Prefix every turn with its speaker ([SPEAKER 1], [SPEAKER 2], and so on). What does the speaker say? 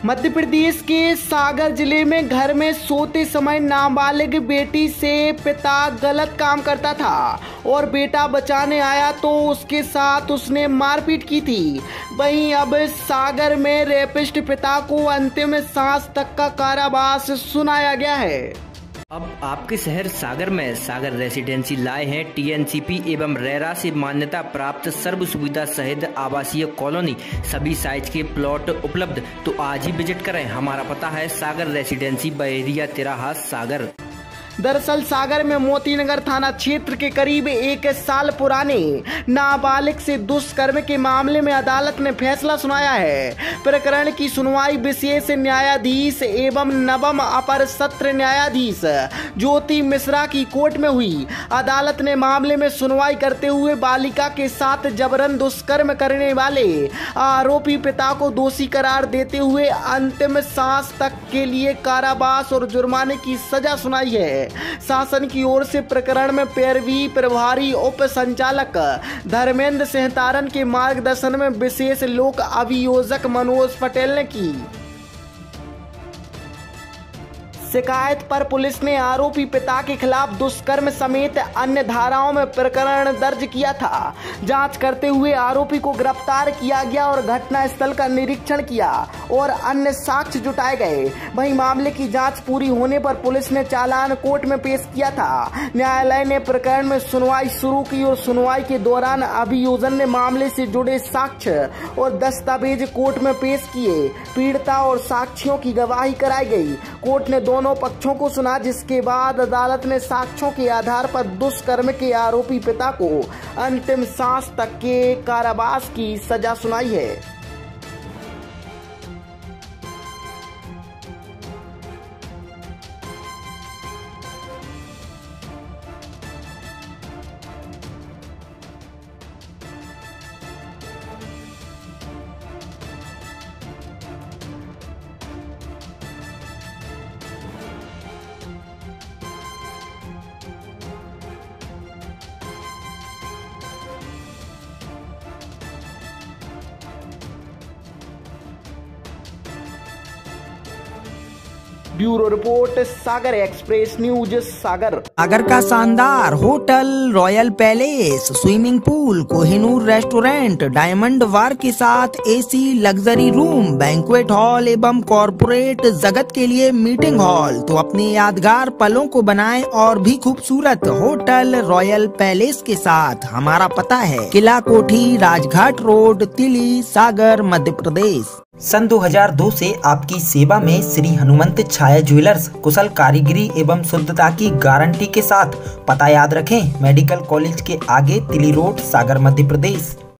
[SPEAKER 1] मध्य प्रदेश के सागर जिले में घर में सोते समय नाबालिग बेटी से पिता गलत काम करता था और बेटा बचाने आया तो उसके साथ उसने मारपीट की थी। वहीं अब सागर में रेपिस्ट पिता को अंतिम सांस तक का कारावास सुनाया गया है।
[SPEAKER 2] अब आपके शहर सागर में सागर रेसिडेंसी लाए हैं टीएनसीपी एवं रेरा से मान्यता प्राप्त सर्व सुविधा सहित आवासीय कॉलोनी, सभी साइज के प्लॉट उपलब्ध। तो आज ही विजिट करें। हमारा पता है सागर रेसिडेंसी बहेरिया तिराहा सागर।
[SPEAKER 1] दरअसल सागर में मोतीनगर थाना क्षेत्र के करीब 1 साल पुराने नाबालिग से दुष्कर्म के मामले में अदालत ने फैसला सुनाया है। प्रकरण की सुनवाई विशेष न्यायाधीश एवं नवम अपर सत्र न्यायाधीश ज्योति मिश्रा की कोर्ट में हुई। अदालत ने मामले में सुनवाई करते हुए बालिका के साथ जबरन दुष्कर्म करने वाले आरोपी पिता को दोषी करार देते हुए अंतिम सांस तक के लिए कारावास और जुर्माने की सजा सुनाई है। शासन की ओर से प्रकरण में पैरवी प्रभारी उप संचालक धर्मेंद्र सेहतारन के मार्गदर्शन में विशेष लोक अभियोजक मनोज पटेल ने की। शिकायत पर पुलिस ने आरोपी पिता के खिलाफ दुष्कर्म समेत अन्य धाराओं में प्रकरण दर्ज किया था। जांच करते हुए आरोपी को गिरफ्तार किया गया और घटनास्थल का निरीक्षण किया और अन्य साक्ष्य जुटाए गए। वहीं मामले की जांच पूरी होने पर पुलिस ने चालान कोर्ट में पेश किया था। न्यायालय ने प्रकरण में सुनवाई शुरू की और सुनवाई के दौरान अभियोजन ने मामले से जुड़े साक्ष्य और दस्तावेज कोर्ट में पेश किए। पीड़िता और साक्षियों की गवाही कराई गई। कोर्ट ने दोनों पक्षों को सुना, जिसके बाद अदालत ने साक्ष्यों के आधार पर दुष्कर्म के आरोपी पिता को अंतिम सांस तक के कारावास की सजा सुनाई है। Bureau report, Sagar express news Sagar.
[SPEAKER 3] Sagar का शानदार hotel, royal palace, swimming pool, Kohinoor restaurant, diamond bar के साथ AC, luxury room, banquet hall एवं कॉर्पोरेट जगत के लिए मीटिंग हॉल। तो अपने यादगार पलों को बनाएं और भी खूबसूरत होटल रॉयल पैलेस के साथ। हमारा पता है किला कोठी, राजघाट रोड, तिली, सागर, मध्य प्रदेश। सन 2002 से आपकी सेवा में श्री हनुमंत छाया ज्वेलर्स कुशल कारीगरी एवं शुद्धता की गारंटी के साथ। पता याद रखें, मेडिकल कॉलेज के आगे, तिली रोड, सागर, मध्य प्रदेश।